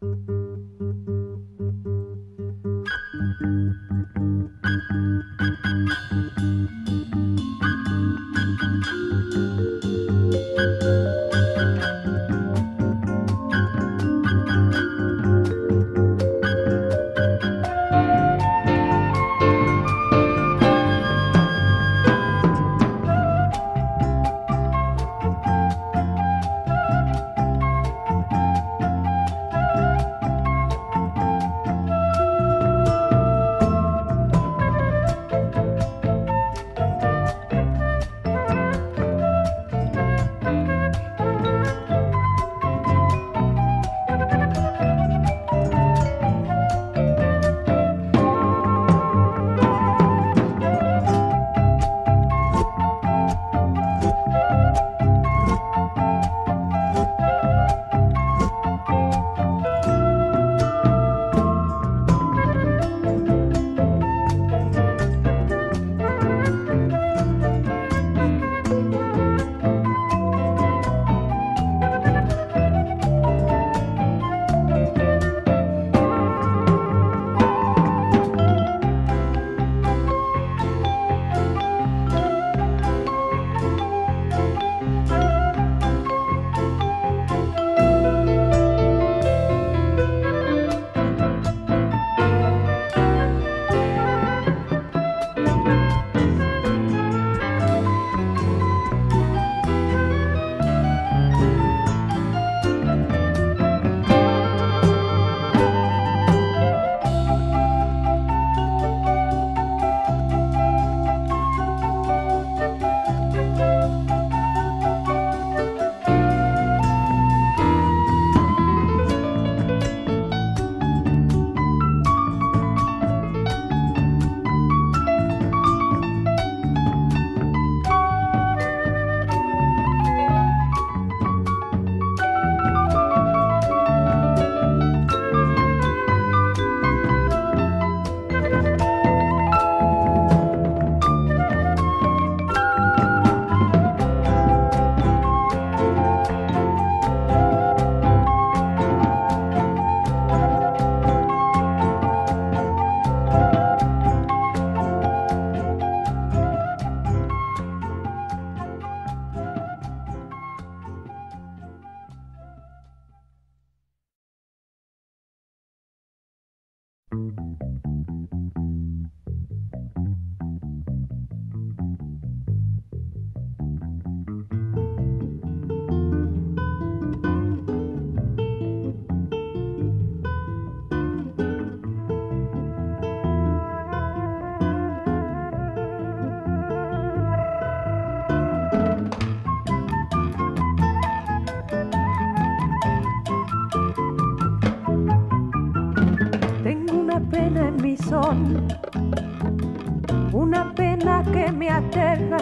una pena que me aterra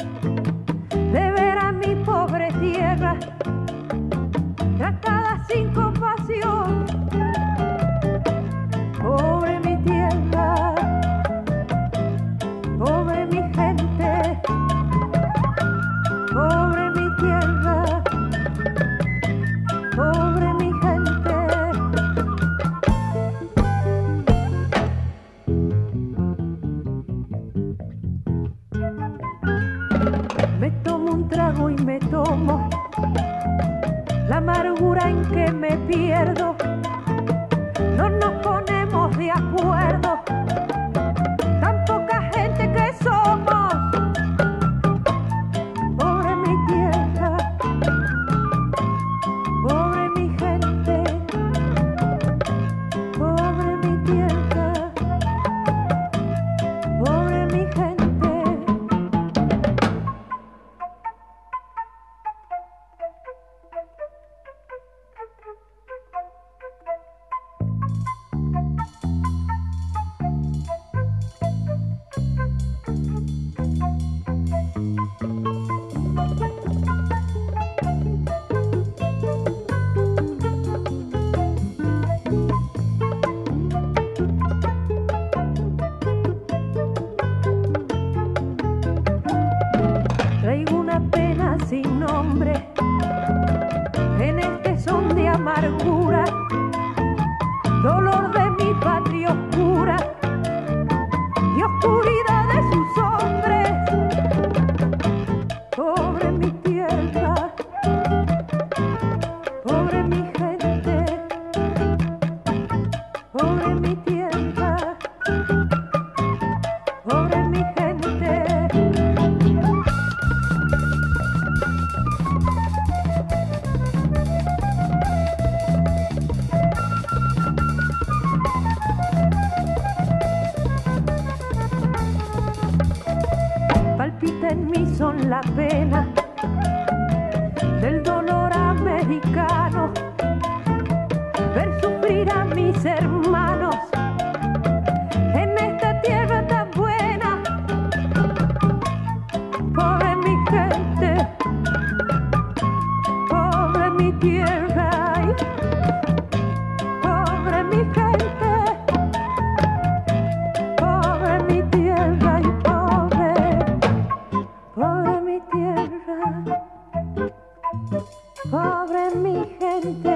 de ver a mi pobre tierra tratada sin compasión. Pobre mi tierra, pobre mi gente, pobre mi tierra, pobre mi gente. Me tomo un trago y me tomo la amargura en que me pierdo. No nos ponemos de acuerdo, tan poca gente que somos. Pobre mi tierra, pobre mi gente, pobre mi tierra, pobre mi gente. la pena del dolor americano, ver sufrir a mis hermanos en esta tierra tan buena. Pobre mi gente, pobre mi tierra, ay, pobre mi gente, pobre mi tierra y pobre mi tierra, pobre mi gente,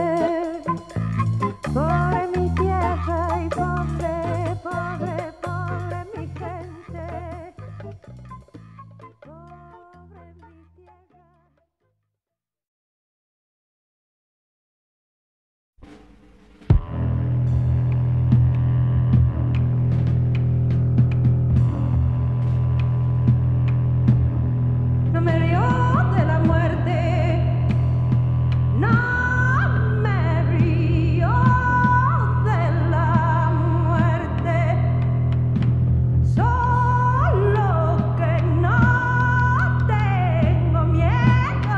pobre mi tierra y pobre mi gente, pobre mi tierra. No me río de la muerte, no me río de la muerte, solo que no tengo miedo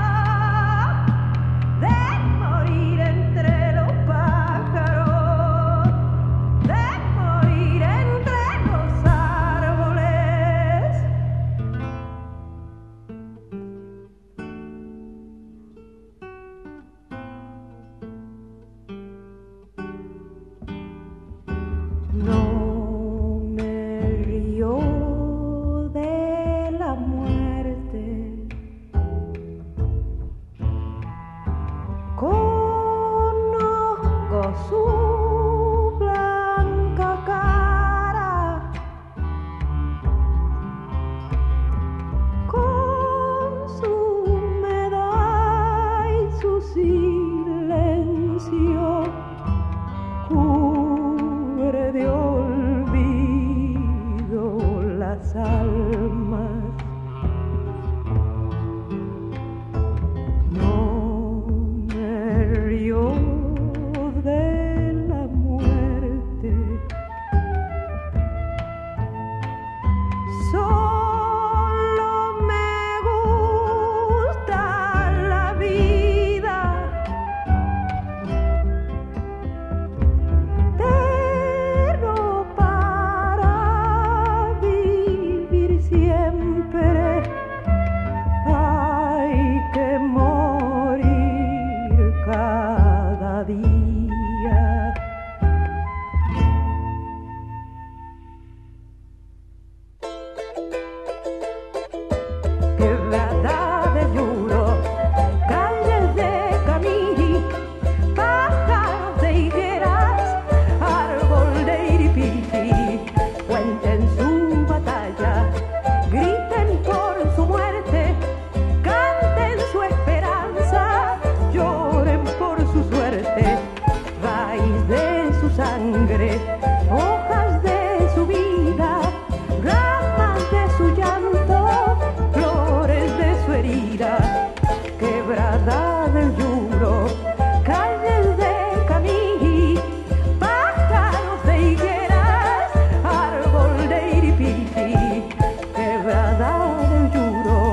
de morir entre los pájaros, de morir entre los árboles. No me río de la muerte, conozco su blanca cara, con su humedad y su silencio cubre de olvido las almas. No me río de la muerte, solo me gusta la vida, pero para vivir siempre hay que morir cada día. Quebrada de Lluro, calles de camiri, pájaros de higueras, árbol de iripiti, cuenten su batalla, griten por su muerte, canten su esperanza, lloren por su suerte, raíz de su sangre, hojas de su vida, ramas de su llanto, flores de su herida. Quebrada del Lluro, calles de camiri, pájaros de higueras, árbol de iripiti. Quebrada del Lluro.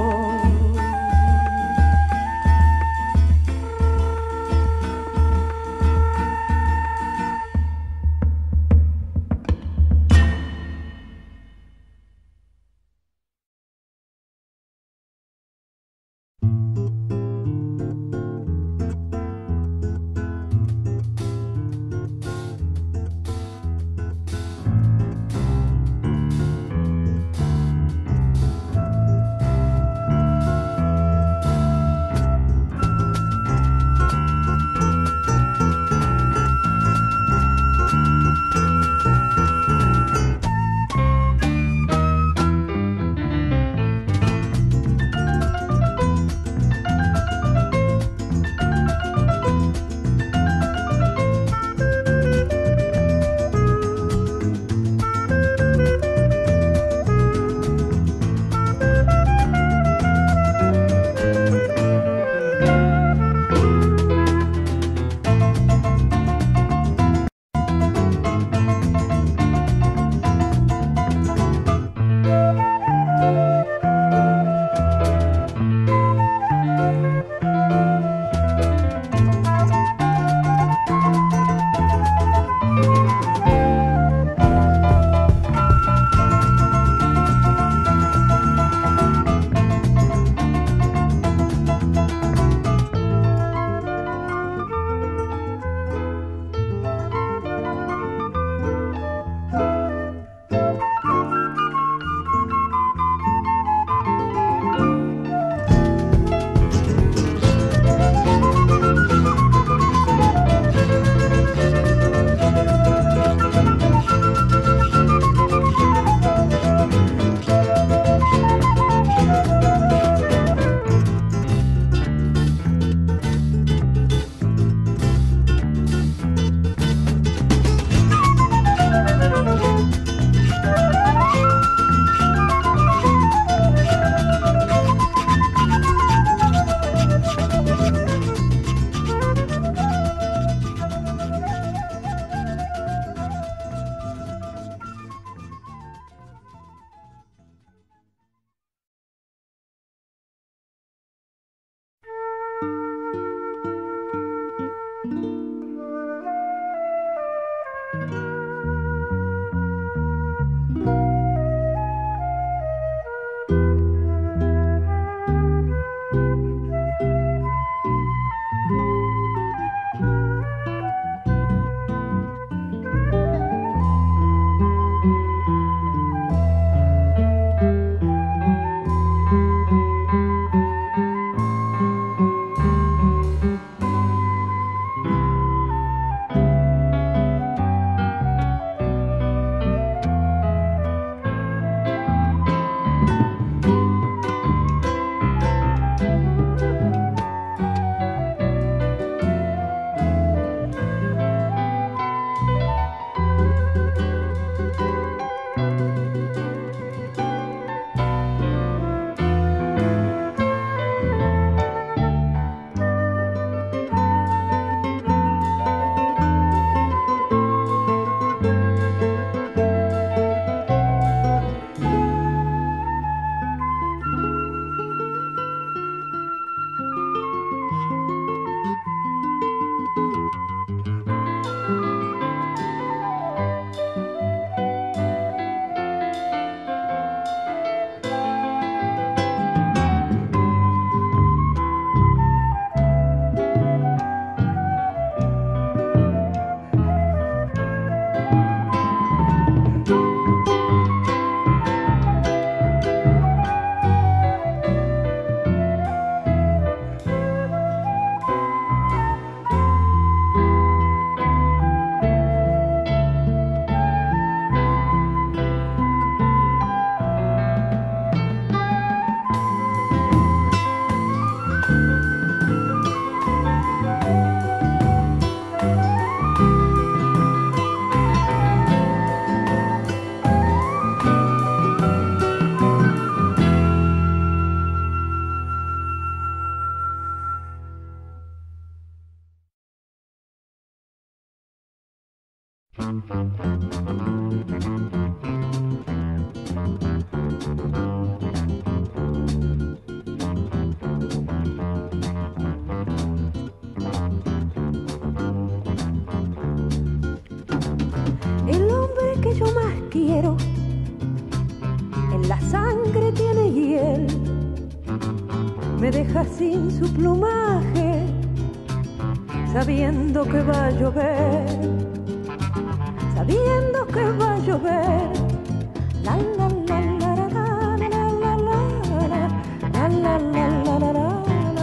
El hombre que yo más quiero, en la sangre tiene hiel, me deja sin su plumaje, sabiendo que va a llover, sabiendo que va a llover. La la la la la la la la la la la la la la.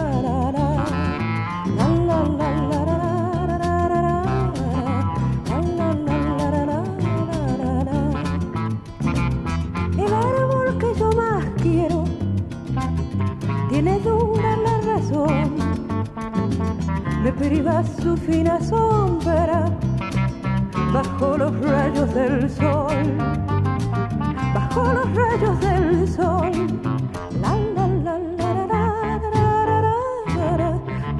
Tiene dura la razón, me priva su fina sombra bajo los rayos del sol, bajo los rayos del sol. La la la la la la la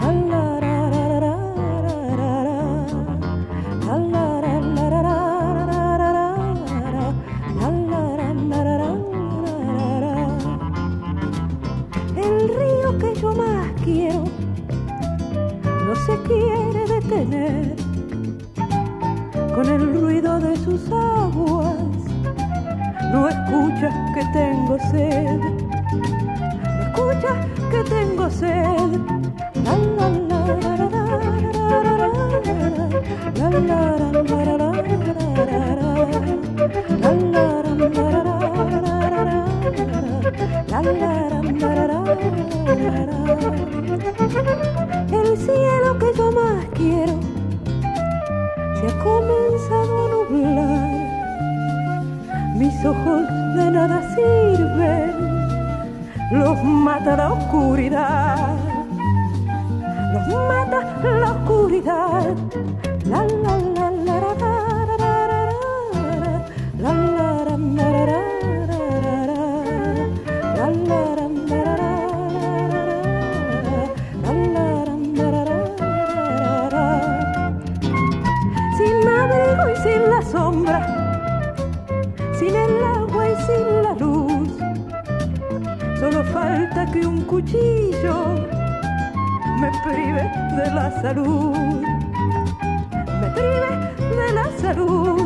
que yo más quiero no se quiere detener con el ruido de sus aguas. No escuchas que tengo sed, no escuchas que tengo sed. La la la la la la la la el cielo que yo más quiero se ha comenzado a nublar, mis ojos de nada sirven, los mata la oscuridad, los mata la oscuridad. La la la la la la la sin la sombra, sin el agua y sin la luz, solo falta que un cuchillo me prive de la salud, me prive de la salud.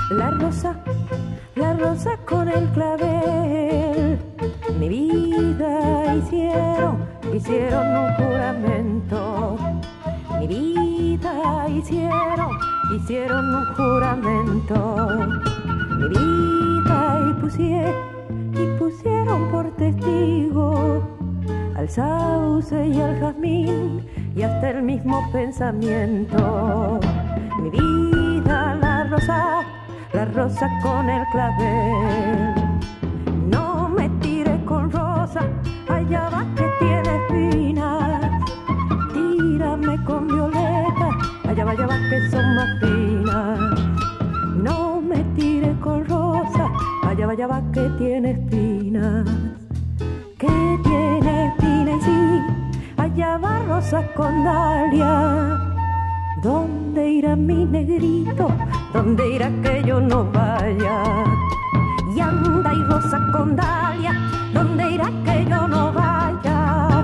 la rosa con el clavel, mi vida hicieron un juramento, mi vida hicieron un juramento, mi vida y pusieron por testigo al sauce y al jazmín y hasta el mismo pensamiento. Mi vida, la rosa con el clavel. No me tires con rosa, allá va que tiene espinas. Tírame con violeta, allá va que son más finas. No me tires con rosa, allá va que tiene espinas. Que tiene espinas y sí, allá va rosa con dalia. ¿Dónde irá mi negrito? ¿Dónde irá que yo no vaya? Y anda y rosa con dalia, ¿dónde irá que yo no vaya?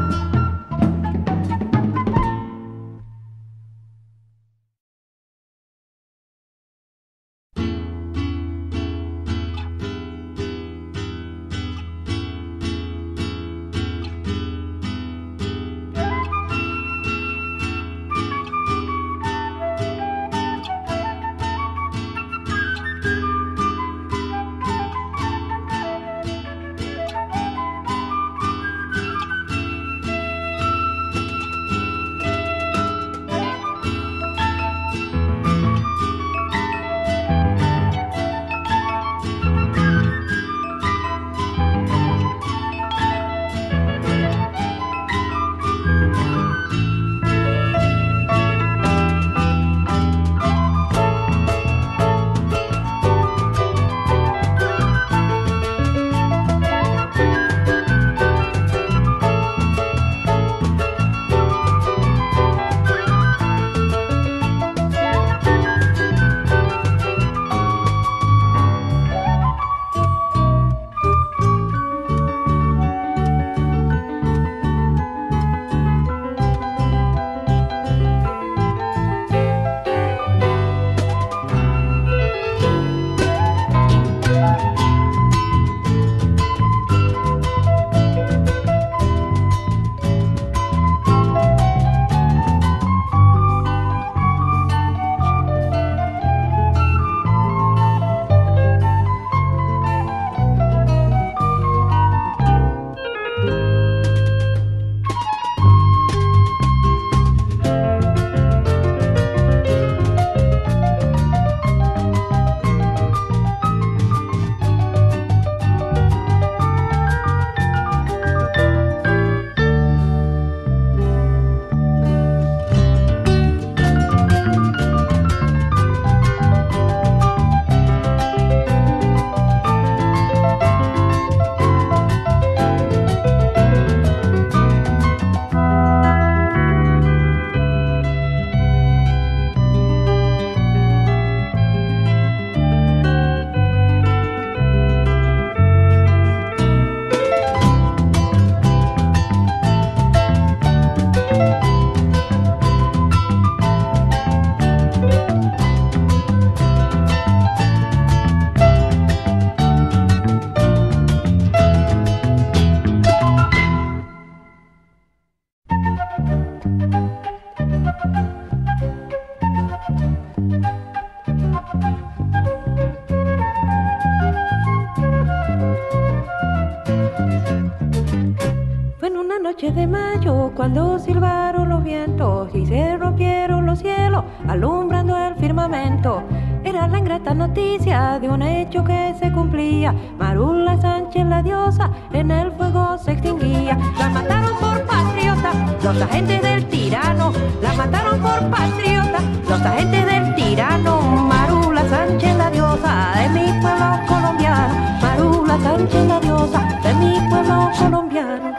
noche de mayo, cuando silbaron los vientos y se rompieron los cielos, alumbrando el firmamento, era la ingrata noticia de un hecho que se cumplía. Marula Sánchez, la diosa, en el fuego se extinguía. La mataron por patriota, los agentes del tirano. La mataron por patriota, los agentes del tirano. Marula Sánchez, la diosa de mi pueblo colombiano. Marula Sánchez, la diosa de mi pueblo colombiano.